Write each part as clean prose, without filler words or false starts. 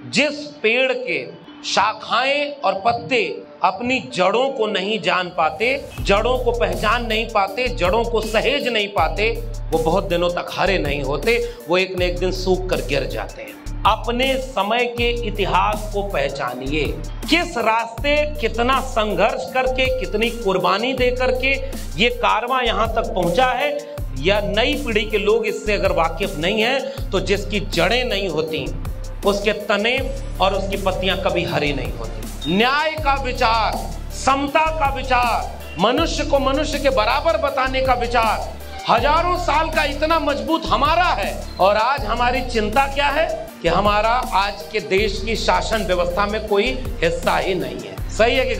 जिस पेड़ के शाखाएं और पत्ते अपनी जड़ों को नहीं जान पाते, जड़ों को पहचान नहीं पाते, जड़ों को सहेज नहीं पाते, वो बहुत दिनों तक हरे नहीं होते, वो एक न एक दिन सूख कर गिर जाते हैं। अपने समय के इतिहास को पहचानिए। किस रास्ते कितना संघर्ष करके, कितनी कुर्बानी दे करके ये कारवां यहाँ तक पहुंचा है, या नई पीढ़ी के लोग इससे अगर वाकिफ नहीं है तो जिसकी जड़ें नहीं होती उसके तने और उसकी पत्तियां कभी हरी नहीं होती। न्याय का विचार, समता का विचार, मनुष्य को मनुष्य के बराबर बताने का विचार हजारों साल का इतना मजबूत हमारा है। और आज हमारी चिंता क्या है कि हमारा आज के देश की शासन व्यवस्था में कोई हिस्सा ही नहीं है। सही है कि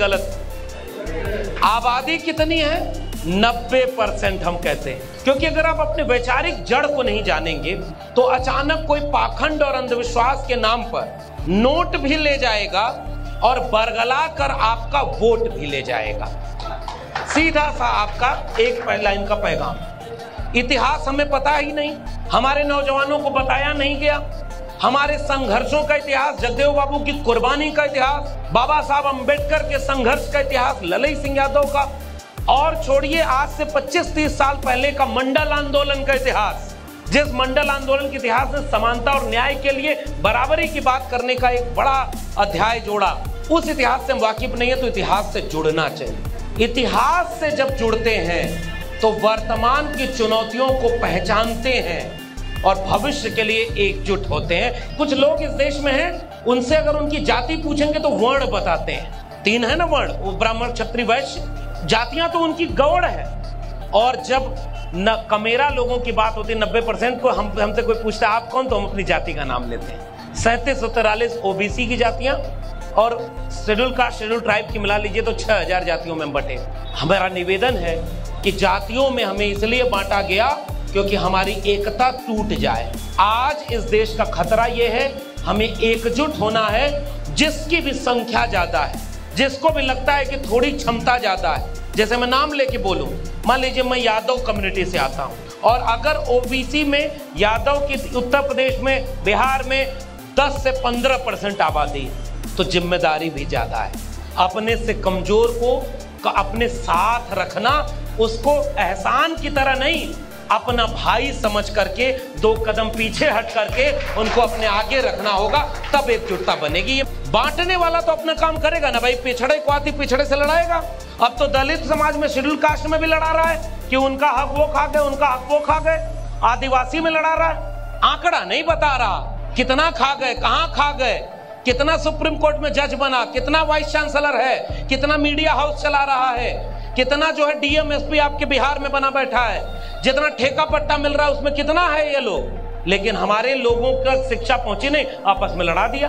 गलत? आबादी कितनी है? 90% हम कहते हैं। क्योंकि अगर आप अपने वैचारिक जड़ को नहीं जानेंगे तो अचानक कोई पाखंड और अंधविश्वास के नाम पर नोट भी ले जाएगा और बरगला कर आपका वोट भी ले जाएगा। सीधा सा आपका एक लाइन का पैगाम। इतिहास हमें पता ही नहीं, हमारे नौजवानों को बताया नहीं गया। हमारे संघर्षों का इतिहास, जगदेव बाबू की कुर्बानी का इतिहास, बाबा साहब अंबेडकर के संघर्ष का इतिहास, ललई सिंह यादव का, और छोड़िए आज से 25-30 साल पहले का मंडल आंदोलन का इतिहास, जिस मंडल आंदोलन के इतिहास ने समानता और न्याय के लिए बराबरी की बात करने का एक बड़ा अध्याय जोड़ा। उस इतिहास से हम वाकिफ नहीं है तो इतिहास से जुड़ना चाहिए। इतिहास से जब जुड़ते हैं तो वर्तमान की चुनौतियों को पहचानते हैं और भविष्य के लिए एकजुट होते हैं। कुछ लोग इस देश में हैं, उनसे अगर उनकी जाति पूछेंगे तो वर्ण बताते हैं। 3 है ना वर्ण, वो ब्राह्मण क्षत्रिय वैश्य, जातियां तो उनकी गौड़ है। और जब न कमेरा लोगों की बात होती है, 90% को हमसे कोई पूछता है आप कौन, तो हम अपनी जाति का नाम लेते हैं। 3743 ओबीसी की जातियां और शेड्यूल कास्ट शेड्यूल ट्राइब की मिला लीजिए तो 6000 जातियों में बटे। हमारा निवेदन है कि जातियों में हमें इसलिए बांटा गया क्योंकि हमारी एकता टूट जाए। आज इस देश का खतरा यह है, हमें एकजुट होना है। जिसकी भी संख्या ज्यादा है, जिसको भी लगता है कि थोड़ी क्षमता ज्यादा है, जैसे मैं नाम लेके बोलूं, मान लीजिए मैं यादव कम्युनिटी से आता हूं और अगर ओबीसी में यादव की उत्तर प्रदेश में, बिहार में 10 से 15% आबादी है तो जिम्मेदारी भी ज्यादा है। अपने से कमजोर को अपने साथ रखना, उसको एहसान की तरह नहीं, अपना भाई समझ करके 2 कदम पीछे हट करके उनको अपने आगे रखना होगा, तब एकजुटता बनेगी। बांटने वाला तो अपना काम करेगा ना भाई, पिछड़े को आती पिछड़े से लड़ाएगा। अब तो दलित समाज में, शेड्यूल कास्ट में भी लड़ा रहा है कि उनका हक वो खा गए, उनका हक वो खा गए। आदिवासी में लड़ा रहा है, आंकड़ा नहीं बता रहा कितना खा गए, कहां खा गए, कितना सुप्रीम कोर्ट में जज बना, कितना वाइस चांसलर है, कितना मीडिया हाउस चला रहा है, कितना जो है डीएम एसपी आपके बिहार में बना बैठा है, जितना ठेका पट्टा मिल रहा है उसमें कितना है ये लोग। लेकिन हमारे लोगों का शिक्षा पहुंची नहीं, आपस में लड़ा दिया।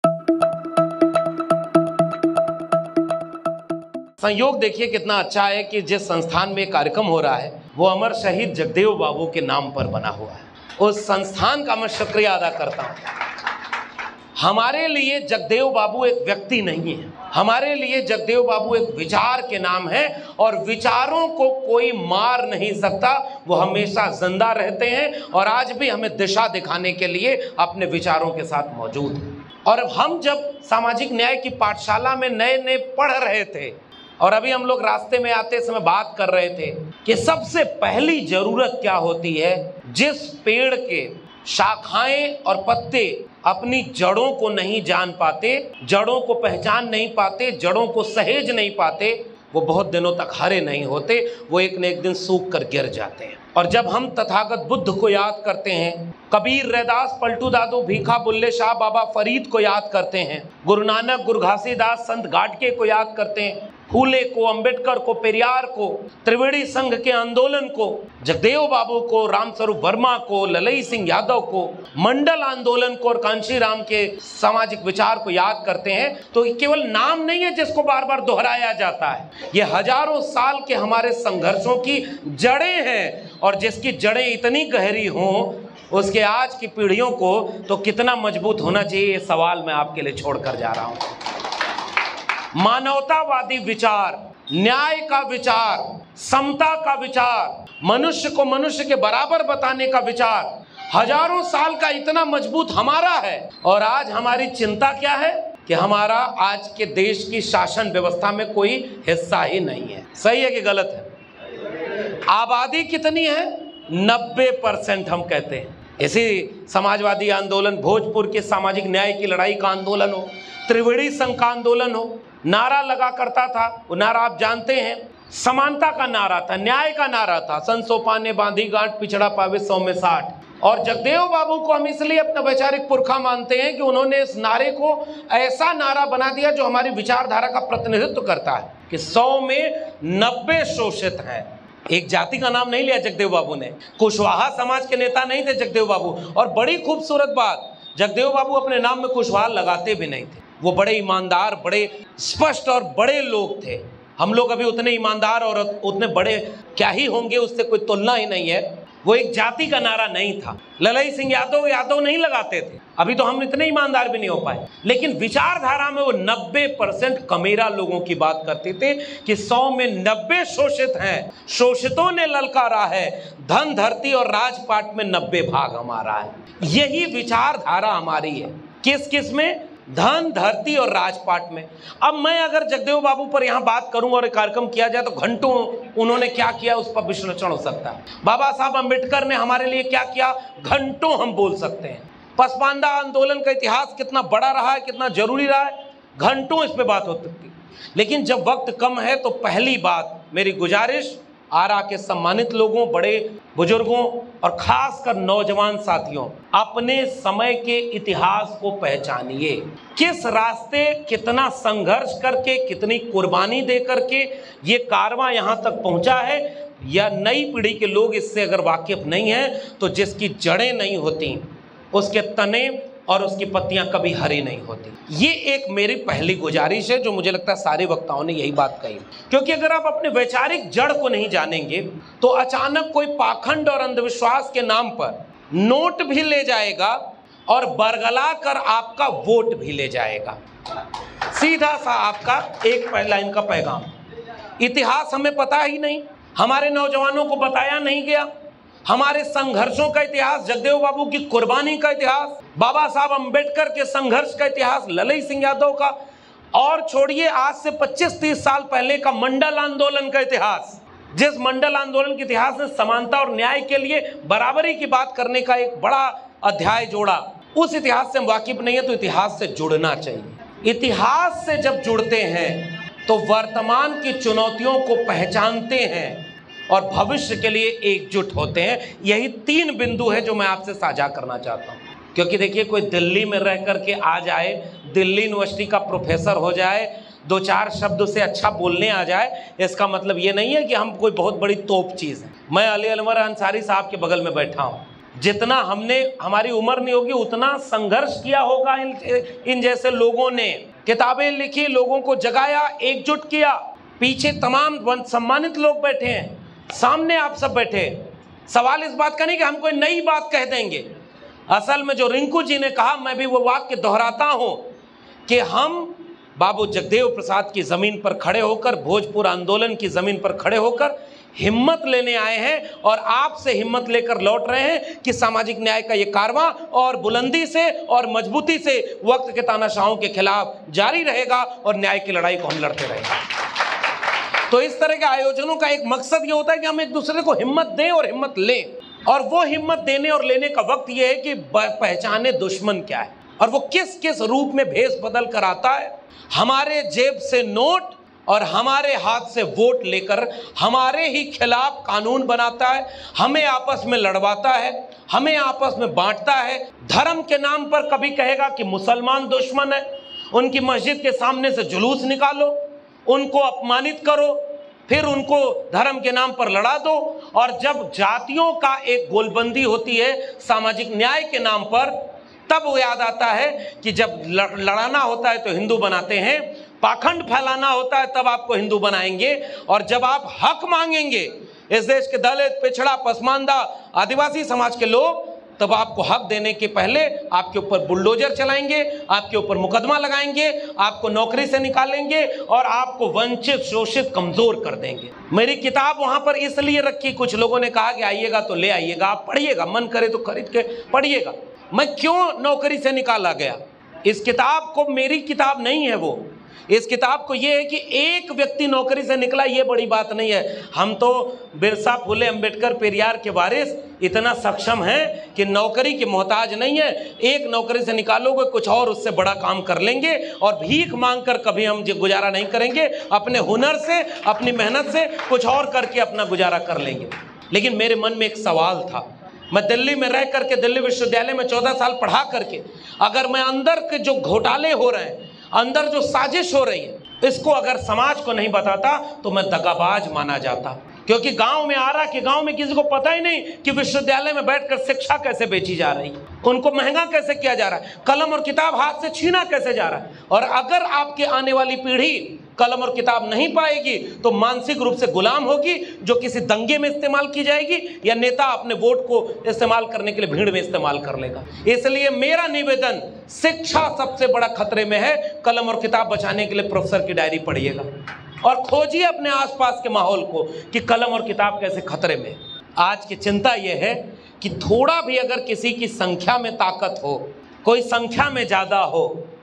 संयोग देखिए कितना अच्छा है कि जिस संस्थान में कार्यक्रम हो रहा है वो अमर शहीद जगदेव बाबू के नाम पर बना हुआ है। उस संस्थान का मैं शुक्रिया अदा करता हूं। हमारे लिए जगदेव बाबू एक व्यक्ति नहीं है, हमारे लिए जगदेव बाबू एक विचार के नाम है और विचारों को कोई मार नहीं सकता, वो हमेशा जिंदा रहते हैं और आज भी हमें दिशा दिखाने के लिए अपने विचारों के साथ मौजूद हैं। और हम जब सामाजिक न्याय की पाठशाला में नए नए पढ़ रहे थे और अभी हम लोग रास्ते में आते समय बात कर रहे थे कि सबसे पहली जरूरत क्या होती है, जिस पेड़ के शाखाएं और पत्ते अपनी जड़ों को नहीं जान पाते, जड़ों को पहचान नहीं पाते, जड़ों को सहेज नहीं पाते, वो बहुत दिनों तक हरे नहीं होते, वो एक न एक दिन सूख कर गिर जाते हैं। और जब हम तथागत बुद्ध को याद करते हैं, कबीर, रैदास, पलटू दादू, भीखा, बुल्ले शाह, बाबा फरीद को याद करते हैं, गुरु नानक, गुरु घासीदास, संत गाडगे को याद करते हैं, फूले को, अंबेडकर को, पेरियार को, त्रिवेणी संघ के आंदोलन को, जगदेव बाबू को, रामस्वरूप वर्मा को, ललई सिंह यादव को, मंडल आंदोलन को और कांशीराम के सामाजिक विचार को याद करते हैं, तो केवल नाम नहीं है जिसको बार बार दोहराया जाता है, ये हजारों साल के हमारे संघर्षों की जड़ें हैं। और जिसकी जड़ें इतनी गहरी हों उसके आज की पीढ़ियों को तो कितना मजबूत होना चाहिए, ये सवाल मैं आपके लिए छोड़कर जा रहा हूं। मानवतावादी विचार, न्याय का विचार, समता का विचार, मनुष्य को मनुष्य के बराबर बताने का विचार हजारों साल का इतना मजबूत हमारा है। और आज हमारी चिंता क्या है कि हमारा आज के देश की शासन व्यवस्था में कोई हिस्सा ही नहीं है। सही है कि गलत है? आबादी कितनी है? 90% हम कहते हैं। इसी समाजवादी आंदोलन, भोजपुर के सामाजिक न्याय की लड़ाई का आंदोलन हो, त्रिवेणी संघ का आंदोलन हो, नारा लगा करता था। वो नारा आप जानते हैं, समानता का नारा था, न्याय का नारा था। सन सोपाने बांधी गांठ, पिछड़ा पावे 100 में 60। और जगदेव बाबू को हम इसलिए अपना वैचारिक पुरखा मानते हैं कि उन्होंने इस नारे को ऐसा नारा बना दिया जो हमारी विचारधारा का प्रतिनिधित्व करता है कि 100 में 90 शोषित हैं। एक जाति का नाम नहीं लिया जगदेव बाबू ने, कुशवाहा समाज के नेता नहीं थे जगदेव बाबू। और बड़ी खूबसूरत बात, जगदेव बाबू अपने नाम में कुशवाहा लगाते भी नहीं थे। वो बड़े ईमानदार, बड़े स्पष्ट और बड़े लोग थे। हम लोग अभी उतने ईमानदार और उतने बड़े क्या ही होंगे, उससे कोई तुलना ही नहीं है। वो एक जाति का नारा नहीं था। ललई सिंह यादव नहीं लगाते थे। अभी तो हम इतने ईमानदार भी नहीं हो पाए, लेकिन विचारधारा में वो 90% कमेरा लोगों की बात करते थे कि 100 में 90 शोषित हैं। शोषितों ने ललकारा है, धन धरती और राजपाट में 90 भाग हमारा है। यही विचारधारा हमारी है। किस किस में? धन, धरती और राजपाट में। अब मैं अगर जगदेव बाबू पर यहाँ बात करूं और एक कार्यक्रम किया जाए तो घंटों उन्होंने क्या किया उस पर विश्लेषण हो सकता है। बाबा साहब अम्बेडकर ने हमारे लिए क्या किया, घंटों हम बोल सकते हैं। पसमानदा आंदोलन का इतिहास कितना बड़ा रहा है, कितना जरूरी रहा है, घंटों इस पे बात हो सकती है। लेकिन जब वक्त कम है तो पहली बात मेरी गुजारिश आरा के सम्मानित लोगों, बड़े बुजुर्गों और खासकर नौजवान साथियों, अपने समय के इतिहास को पहचानिए। किस रास्ते कितना संघर्ष करके, कितनी कुर्बानी दे करके ये कारवां यहाँ तक पहुँचा है, या नई पीढ़ी के लोग इससे अगर वाकिफ नहीं हैं तो जिसकी जड़ें नहीं होती उसके तने और उसकी पत्तियां कभी हरी नहीं होती। ये एक मेरी पहली गुजारिश है जो मुझे लगता है सारे वक्ताओं ने यही बात कही। क्योंकि अगर आप अपने वैचारिक जड़ को नहीं जानेंगे तो अचानक कोई पाखंड और अंधविश्वास के नाम पर नोट भी ले जाएगा और बरगला कर आपका वोट भी ले जाएगा। सीधा सा आपका एक लाइन का पैगाम। इतिहास हमें पता ही नहीं, हमारे नौजवानों को बताया नहीं गया। हमारे संघर्षों का इतिहास, जगदेव बाबू की कुर्बानी का इतिहास, बाबा साहब अम्बेडकर के संघर्ष का इतिहास, ललई सिंह यादव का, और छोड़िए आज से 25-30 साल पहले का मंडल आंदोलन का इतिहास। जिस मंडल आंदोलन के इतिहास ने समानता और न्याय के लिए बराबरी की बात करने का एक बड़ा अध्याय जोड़ा, उस इतिहास से हम वाकिफ नहीं है तो इतिहास से जुड़ना चाहिए। इतिहास से जब जुड़ते हैं तो वर्तमान की चुनौतियों को पहचानते हैं और भविष्य के लिए एकजुट होते हैं। यही 3 बिंदु है जो मैं आपसे साझा करना चाहता हूँ। क्योंकि देखिए, कोई दिल्ली में रह करके आ जाए, दिल्ली यूनिवर्सिटी का प्रोफेसर हो जाए, 2-4 शब्द से अच्छा बोलने आ जाए, इसका मतलब ये नहीं है कि हम कोई बहुत बड़ी तोप चीज़ है। मैं अली अनवर अंसारी साहब के बगल में बैठा हूँ। जितना हमने, हमारी उम्र नहीं होगी उतना संघर्ष किया होगा इन जैसे लोगों ने, किताबें लिखी, लोगों को जगाया, एकजुट किया। पीछे तमाम सम्मानित लोग बैठे हैं, सामने आप सब बैठे। सवाल इस बात का नहीं कि हम कोई नई बात कह देंगे। असल में जो रिंकू जी ने कहा, मैं भी वो वाक्य दोहराता हूं कि हम बाबू जगदेव प्रसाद की ज़मीन पर खड़े होकर, भोजपुर आंदोलन की ज़मीन पर खड़े होकर हिम्मत लेने आए हैं और आपसे हिम्मत लेकर लौट रहे हैं कि सामाजिक न्याय का ये कारवां और बुलंदी से और मजबूती से वक्त के तानाशाहों के खिलाफ जारी रहेगा और न्याय की लड़ाई को हम लड़ते रहेंगे। तो इस तरह के आयोजनों का एक मकसद ये होता है कि हम एक दूसरे को हिम्मत दें और हिम्मत लें। और वो हिम्मत देने और लेने का वक्त ये है कि पहचाने दुश्मन क्या है और वो किस किस रूप में भेष बदल कर आता है। हमारे जेब से नोट और हमारे हाथ से वोट लेकर हमारे ही खिलाफ कानून बनाता है, हमें आपस में लड़वाता है, हमें आपस में बांटता है। धर्म के नाम पर कभी कहेगा कि मुसलमान दुश्मन है, उनकी मस्जिद के सामने से जुलूस निकालो, उनको अपमानित करो, फिर उनको धर्म के नाम पर लड़ा दो। और जब जातियों का एक गोलबंदी होती है सामाजिक न्याय के नाम पर, तब वो याद आता है कि जब लड़ाना होता है तो हिंदू बनाते हैं, पाखंड फैलाना होता है तब आपको हिंदू बनाएंगे, और जब आप हक मांगेंगे इस देश के दलित, पिछड़ा, पसमानदा, आदिवासी समाज के लोग, तब आपको हक देने के पहले आपके ऊपर बुलडोजर चलाएंगे, आपके ऊपर मुकदमा लगाएंगे, आपको नौकरी से निकालेंगे और आपको वंचित, शोषित, कमजोर कर देंगे। मेरी किताब वहां पर इसलिए रखी, कुछ लोगों ने कहा कि आइएगा तो ले आइएगा, आप पढ़िएगा, मन करे तो खरीद के पढ़िएगा। मैं क्यों नौकरी से निकाला गया? इस किताब को, मेरी किताब नहीं है वो, इस किताब को ये है कि एक व्यक्ति नौकरी से निकला, ये बड़ी बात नहीं है। हम तो बिरसा, फुले, अंबेडकर, पेरियार के वारिस इतना सक्षम हैं कि नौकरी के मोहताज नहीं है। एक नौकरी से निकालोगे, कुछ और उससे बड़ा काम कर लेंगे और भीख मांगकर कभी हम गुजारा नहीं करेंगे। अपने हुनर से, अपनी मेहनत से कुछ और करके अपना गुजारा कर लेंगे। लेकिन मेरे मन में एक सवाल था, मैं दिल्ली में रह करके, दिल्ली विश्वविद्यालय में 14 साल पढ़ा करके, अगर मैं अंदर के जो घोटाले हो रहे हैं, अंदर जो साजिश हो रही है, इसको अगर समाज को नहीं बताता तो मैं दगाबाज माना जाता। क्योंकि गांव में आ रहा कि गांव में किसी को पता ही नहीं कि विश्वविद्यालय में बैठकर शिक्षा कैसे बेची जा रही है, उनको महंगा कैसे किया जा रहा है, कलम और किताब हाथ से छीना कैसे जा रहा है। और अगर आपके आने वाली पीढ़ी कलम और किताब नहीं पाएगी तो मानसिक रूप से गुलाम होगी, जो किसी दंगे में इस्तेमाल की जाएगी या नेता अपने वोट को इस्तेमाल करने के लिए भीड़ में इस्तेमाल कर लेगा। इसलिए मेरा निवेदन, शिक्षा सबसे बड़ा खतरे में है। कलम और किताब बचाने के लिए प्रोफेसर की डायरी पढ़िएगा और खोजिए अपने आसपास के माहौल को कि कलम और किताब कैसे खतरे में। आज की चिंता यह है कि थोड़ा भी अगर किसी की संख्या में ताकत हो, कोई संख्या में ज्यादा हो,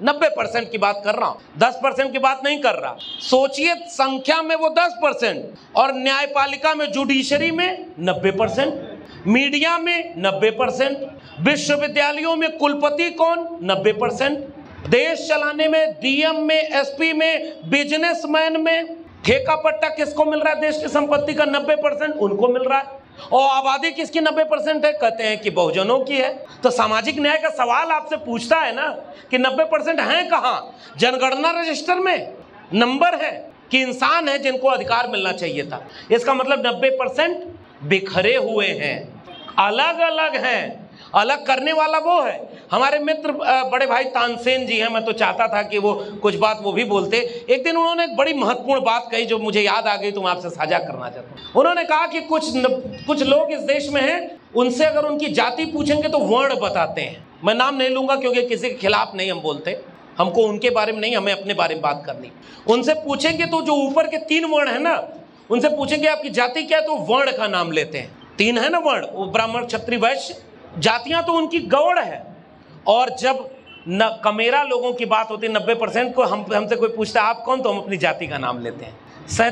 90% की बात कर रहा हूं, 10% की बात नहीं कर रहा। सोचिए, संख्या में वो 10% और न्यायपालिका में, जुडिशरी में 90%, मीडिया में 90%, विश्वविद्यालयों में कुलपति कौन 90%, देश चलाने में, डीएम में, एसपी में, बिजनेसमैन में ठेका पट्टा किसको मिल रहा है? देश की संपत्ति का 90% उनको मिल रहा है। और आबादी किसकी 90% है? कहते हैं कि बहुजनों की है। तो सामाजिक न्याय का सवाल आपसे पूछता है ना कि 90% हैं कहां? जनगणना रजिस्टर में नंबर है कि इंसान है जिनको अधिकार मिलना चाहिए था। इसका मतलब 90% बिखरे हुए हैं, अलग अलग हैं। अलग करने वाला वो है। हमारे मित्र बड़े भाई तानसेन जी हैं, मैं तो चाहता था कि वो कुछ बात वो भी बोलते। एक दिन उन्होंने एक बड़ी महत्वपूर्ण बात कही जो मुझे याद आ गई, तो मैं आपसे साझा करना चाहता हूँ। उन्होंने कहा कि कुछ लोग इस देश में हैं, उनसे अगर उनकी जाति पूछेंगे तो वर्ण बताते हैं। मैं नाम नहीं लूंगा क्योंकि किसी के खिलाफ नहीं हम बोलते, हमको उनके बारे में नहीं, हमें अपने बारे में बात करनी। उनसे पूछेंगे तो जो ऊपर के 3 वर्ण है ना, उनसे पूछेंगे आपकी जाति क्या है, तो वर्ण का नाम लेते हैं। 3 है ना वर्ण, वो ब्राह्मण, क्षत्रिय, वैश्य, जातियां तो उनकी गौड़ है। और जब न कमेरा लोगों की बात होती है, 90% को हमसे कोई पूछता है आप कौन, तो हम अपनी जाति का नाम लेते हैं।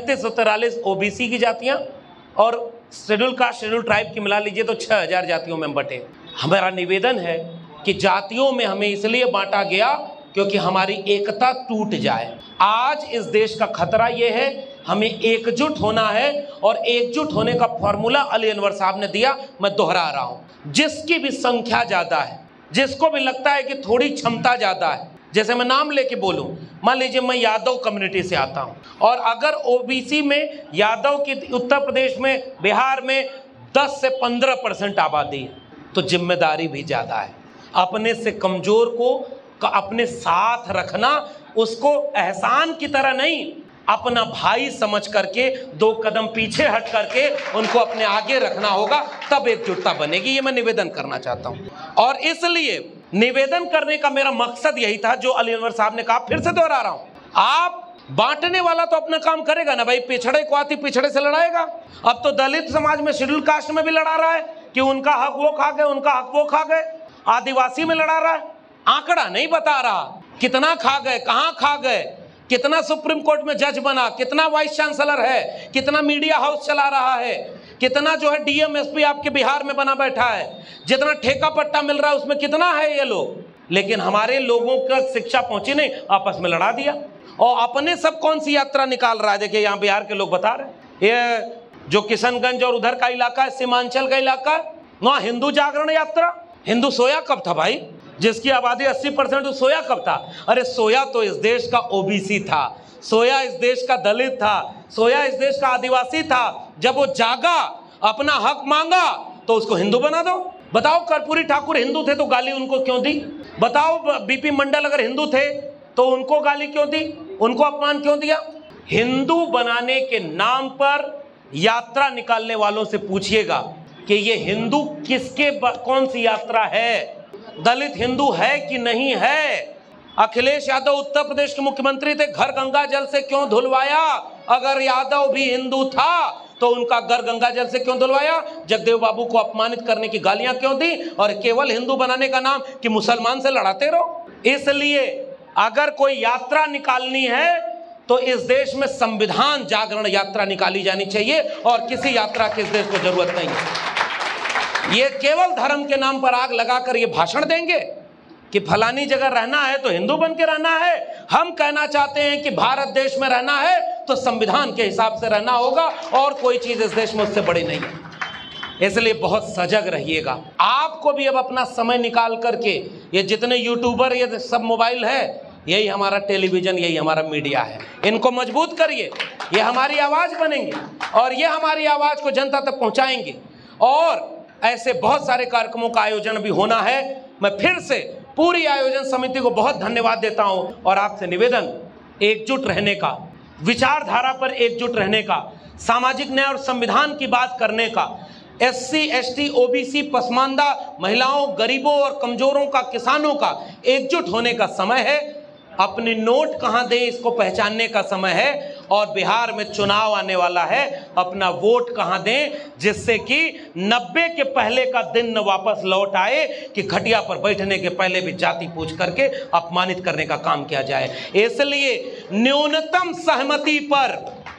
3743 ओबीसी की जातियां और शेड्यूल कास्ट, शेड्यूल ट्राइब की मिला लीजिए तो 6000 जातियों में बटे। हमारा निवेदन है कि जातियों में हमें इसलिए बांटा गया क्योंकि हमारी एकता टूट जाए। आज इस देश का खतरा यह है, हमें एकजुट होना है और एकजुट होने का फॉर्मूला अली अनवर साहब ने दिया। मैं दोहरा रहा हूं, जिसकी भी संख्या ज्यादा है, जिसको भी लगता है कि थोड़ी क्षमता ज्यादा है, जैसे मैं नाम लेके बोलूं, मान लीजिए मैं यादव कम्युनिटी से आता हूं और अगर ओबीसी में यादव की उत्तर प्रदेश में, बिहार में 10 से 15% आबादी है, तो जिम्मेदारी भी ज्यादा है। अपने से कमजोर को अपने साथ रखना, उसको एहसान की तरह नहीं, अपना भाई समझ करके 2 कदम पीछे हट करके उनको अपने आगे रखना होगा, तब एकजुटता बनेगी। ये मैं निवेदन करना चाहता हूं और इसलिए निवेदन करने का मेरा मकसद यही था जो अली अनवर साहब ने कहा। फिर से दोहरा रहा हूं, आप बांटने वाला तो अपना काम करेगा ना भाई, पिछड़े को आती पिछड़े से लड़ाएगा। अब तो दलित समाज में, शेड्यूल कास्ट में भी लड़ा रहा है कि उनका हक वो खा गए, उनका हक वो खा गए। आदिवासी में लड़ा रहा है, आंकड़ा नहीं बता रहा कितना खा गए, कहां खा गए, कितना सुप्रीम कोर्ट में जज बना, कितना वाइस चांसलर है, कितना मीडिया हाउस चला रहा है, कितना जो है डीएम एसपी आपके बिहार में बना बैठा है, जितना ठेका पट्टा मिल रहा है उसमें कितना है ये लोग। लेकिन हमारे लोगों का शिक्षा पहुंची नहीं, आपस में लड़ा दिया और अपने सब कौन सी यात्रा निकाल रहा है। देखिए यहाँ बिहार के लोग बता रहे हैं, ये जो किशनगंज और उधर का इलाका है, सीमांचल का इलाका, वहां हिंदू जागरण यात्रा। हिंदू सोया कब था भाई? जिसकी आबादी 80% सोया कब था? अरे सोया तो इस देश का ओबीसी था, सोया इस देश का दलित था, सोया इस देश का आदिवासी था। जब वो जागा, अपना हक मांगा, तो उसको हिंदू बना दो। बताओ कर्पूरी ठाकुर हिंदू थे तो गाली उनको क्यों दी? बताओ बीपी मंडल अगर हिंदू थे तो उनको गाली क्यों दी, उनको अपमान क्यों दिया? हिंदू बनाने के नाम पर यात्रा निकालने वालों से पूछिएगा कि ये हिंदू किसके कौन सी यात्रा है, दलित हिंदू है कि नहीं है। अखिलेश यादव उत्तर प्रदेश के मुख्यमंत्री थे, घर गंगा जल से क्यों धुलवाया? अगर यादव भी हिंदू था तो उनका घर गंगा जल से क्यों धुलवाया? जगदेव बाबू को अपमानित करने की गालियां क्यों दी? और केवल हिंदू बनाने का नाम कि मुसलमान से लड़ाते रहो। इसलिए अगर कोई यात्रा निकालनी है तो इस देश में संविधान जागरण यात्रा निकाली जानी चाहिए, और किसी यात्रा की इस देश को जरूरत नहीं है। ये केवल धर्म के नाम पर आग लगाकर ये भाषण देंगे कि फलानी जगह रहना है तो हिंदू बन के रहना है। हम कहना चाहते हैं कि भारत देश में रहना है तो संविधान के हिसाब से रहना होगा, और कोई चीज इस देश में उससे बड़ी नहीं है। इसलिए बहुत सजग रहिएगा। आपको भी अब अपना समय निकाल करके, ये जितने यूट्यूबर, ये सब मोबाइल है, यही हमारा टेलीविजन, यही हमारा मीडिया है, इनको मजबूत करिए। ये हमारी आवाज बनेंगे और ये हमारी आवाज को जनता तक पहुंचाएंगे। और ऐसे बहुत सारे कार्यक्रमों का आयोजन भी होना है। मैं फिर से पूरी आयोजन समिति को बहुत धन्यवाद देता हूं, और आपसे निवेदन, एकजुट रहने का, विचारधारा पर एकजुट रहने का, सामाजिक न्याय और संविधान की बात करने का, SC, ST, OBC, पसमानदा, महिलाओं, गरीबों और कमजोरों का, किसानों का एकजुट होने का समय है। अपनी नोट कहां दे इसको पहचानने का समय है। और बिहार में चुनाव आने वाला है, अपना वोट कहां दें जिससे कि 90 के पहले का दिन न वापस लौट आए कि खटिया पर बैठने के पहले भी जाति पूछ करके अपमानित करने का काम किया जाए। इसलिए न्यूनतम सहमति पर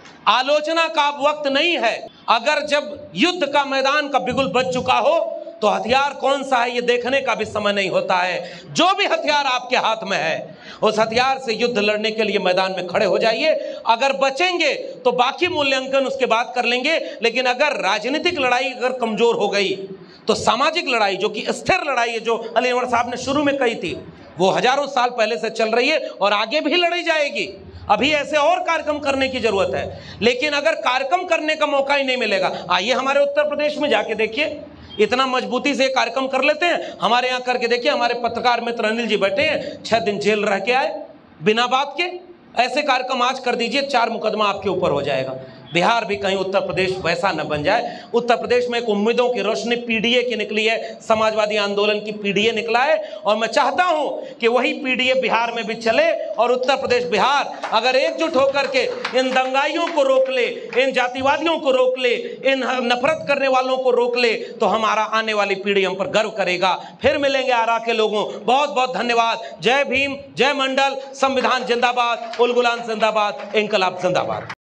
आलोचना का अब वक्त नहीं है। अगर जब युद्ध का मैदान का बिगुल बज चुका हो तो हथियार कौन सा है ये देखने का भी समय नहीं होता है। जो भी हथियार आपके हाथ में है उस हथियार से युद्ध लड़ने के लिए मैदान में खड़े हो जाइए। अगर बचेंगे तो बाकी मूल्यांकन उसके बाद कर लेंगे, लेकिन अगर राजनीतिक लड़ाई अगर कमजोर हो गई तो सामाजिक लड़ाई, जो कि स्थिर लड़ाई है, जो अली अनवर साहब ने शुरू में कही थी, वो हजारों साल पहले से चल रही है और आगे भी लड़ी जाएगी। अभी ऐसे और कार्यक्रम करने की जरूरत है, लेकिन अगर कार्यक्रम करने का मौका ही नहीं मिलेगा, आइए हमारे उत्तर प्रदेश में जाके देखिए, इतना मजबूती से कार्यक्रम कर लेते हैं। हमारे यहाँ करके देखिए, हमारे पत्रकार मित्र अनिल जी बैठे हैं, 6 दिन जेल रह के आए बिना बात के। ऐसे कार्यक्रम आज कर दीजिए, 4 मुकदमा आपके ऊपर हो जाएगा। बिहार भी कहीं उत्तर प्रदेश वैसा न बन जाए। उत्तर प्रदेश में एक उम्मीदों की रोशनी PDA की निकली है, समाजवादी आंदोलन की PDA निकला है, और मैं चाहता हूं कि वही PDA बिहार में भी चले। और उत्तर प्रदेश, बिहार अगर एकजुट होकर के इन दंगाइयों को रोक ले, इन जातिवादियों को रोक ले, इन नफरत करने वालों को रोक ले, तो हमारा आने वाली पीढ़ी हम पर गर्व करेगा। फिर मिलेंगे आरा के लोगों। बहुत बहुत धन्यवाद। जय भीम, जय मंडल, संविधान जिंदाबाद, उल गुलाम जिंदाबाद, इंकलाब जिंदाबाद।